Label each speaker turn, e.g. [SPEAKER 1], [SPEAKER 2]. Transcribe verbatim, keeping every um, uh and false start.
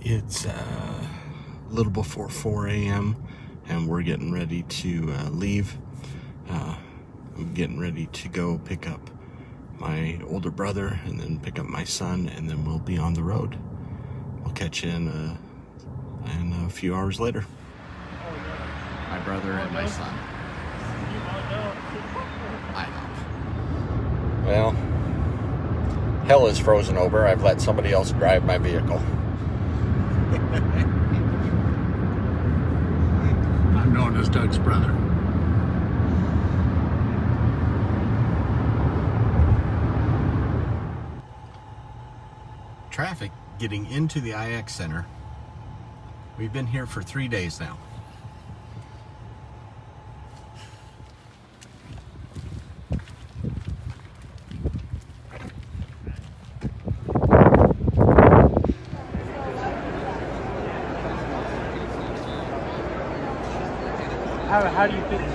[SPEAKER 1] It's uh, a little before four A M and we're getting ready to uh, leave. Uh, I'm getting ready to go pick up my older brother and then pick up my son, and then we'll be on the road. We'll catch you in a, in a few hours later. My brother and my son. I know. Well, hell is frozen over. I've let somebody else drive my vehicle.
[SPEAKER 2] I'm known as Doug's brother.
[SPEAKER 1] Traffic getting into the I X Center. We've been here for three days now.
[SPEAKER 3] How, how do you think